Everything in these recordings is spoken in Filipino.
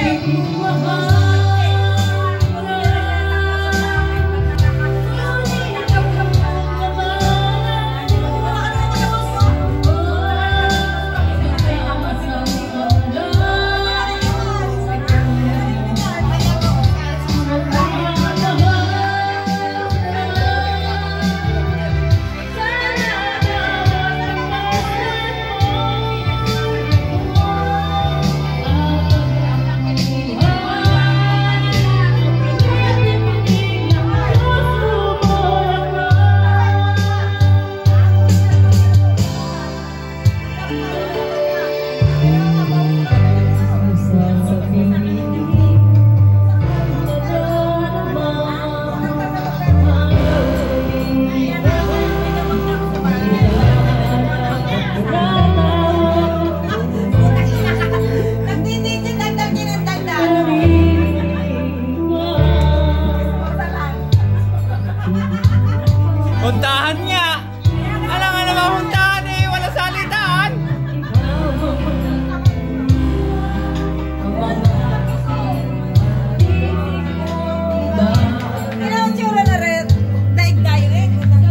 Puntahan niya! Alam nga naman puntahan eh, wala salitaan! Kailangan tsura na rin. Daig-daig rin.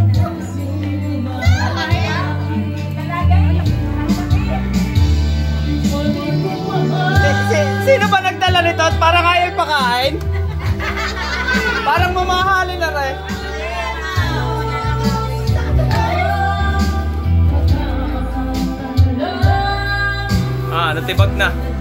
Sino ba nagdala nito at parang ayaw pakain? Parang mamahalin na rin. Natibag na.